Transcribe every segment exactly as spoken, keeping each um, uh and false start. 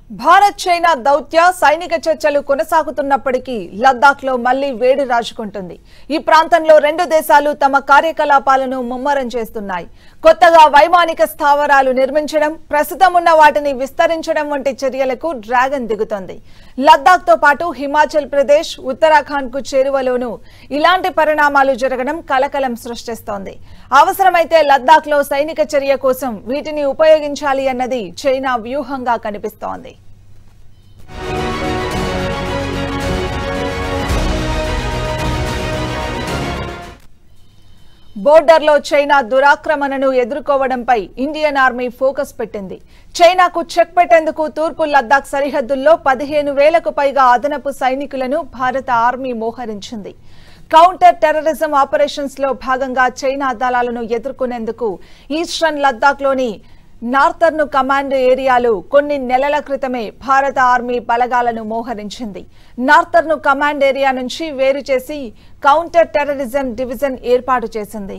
Bharat China దౌత్య సైనిక చర్చలు కొనసాగుతున్నప్పటికీ లద్దాఖ్ లో మళ్లీ వేడి రాజుకుంటుంది. ఈ ప్రాంతంలో రెండు దేశాలు తమ కార్యకలాపాలను ముమ్మరం చేస్తున్నాయి. కొత్తగా వైమానిక స్థావరాలు నిర్మించడం, ప్రస్తుతం ఉన్న వాటిని విస్తరించడం వంటి చర్యలకు డ్రాగన్ దిగుతోంది. లద్దాఖ్ తో పాటు హిమాచల్ ప్రదేశ్, ఉత్తరాఖండ్ కు చేరువలోనూ ఇలాంటి పరిణామాలు జరగడం కలకలం సృష్టిస్తోంది. అవసరమైతే లద్దాఖ్ లో సైనిక చర్య కోసం వీటిని ఉపయోగించాలి అన్నది చైనా వ్యూహంగా కనిపిస్తోంది. బోర్డర్లో చైనా దురాక్రమణను ఎదుర్కోవడంపై ఇండియన్ ఆర్మీ ఫోకస్ పెట్టింది. చైనాకు చెక్ పెట్టేందుకు తూర్పు లద్దాఖ్ సరిహద్దుల్లో పదిహేను వేలకు పైగా అదనపు సైనికులను భారత ఆర్మీ మోహరించింది. కౌంటర్ టెర్రరిజం ఆపరేషన్స్ లో భాగంగా చైనా దళాలను ఎదుర్కొనేందుకు ఈస్టర్న్ లద్దాఖ్ లోని నార్థర్న్ కమాండ్ ఏరియాలో కొన్ని నెలల క్రితమే భారత ఆర్మీ బలగాలను మోహరించింది. నార్థర్న్ కమాండ్ ఏరియా నుంచి వేరు చేసి కౌంటర్ టెర్రరిజం డివిజన్ ఏర్పాటు చేసింది.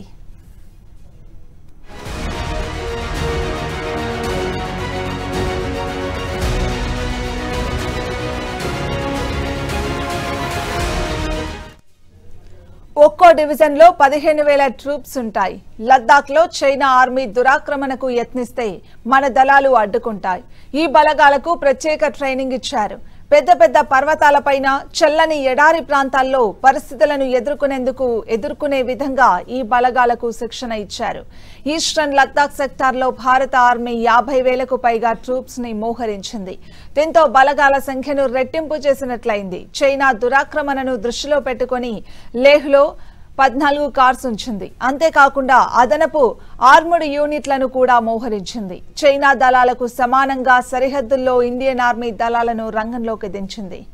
ఒక్కో డివిజన్ లో పదిహేను వేల ట్రూప్స్ ఉంటాయి. లద్దాఖ్ లో చైనా ఆర్మీ దురాక్రమణకు యత్నిస్తే మన దళాలు అడ్డుకుంటాయి. ఈ బలగాలకు ప్రత్యేక ట్రైనింగ్ ఇచ్చారు. పెద్ద పెద్ద పర్వతాలపైన, చల్లని ఎడారి ప్రాంతాల్లో పరిస్థితులను ఎదుర్కొనేందుకు ఎదుర్కొనే విధంగా ఈ బలగాలకు శిక్షణ ఇచ్చారు. ఈస్టర్న్ లద్దాఖ్ సెక్టార్ లో భారత ఆర్మీ యాభై వేలకు పైగా ట్రూప్స్ ని మోహరించింది. దీంతో బలగాల సంఖ్యను రెట్టింపు చేసినట్లయింది. చైనా దురాక్రమణను దృష్టిలో పెట్టుకుని లేహ్ లో పద్నాలుగు కార్స్ ఉంచింది. అంతేకాకుండా అదనపు ఆర్ముడ్ యూనిట్లను కూడా మోహరించింది. చైనా దళాలకు సమానంగా సరిహద్దుల్లో ఇండియన్ ఆర్మీ దళాలను రంగంలోకి దించింది.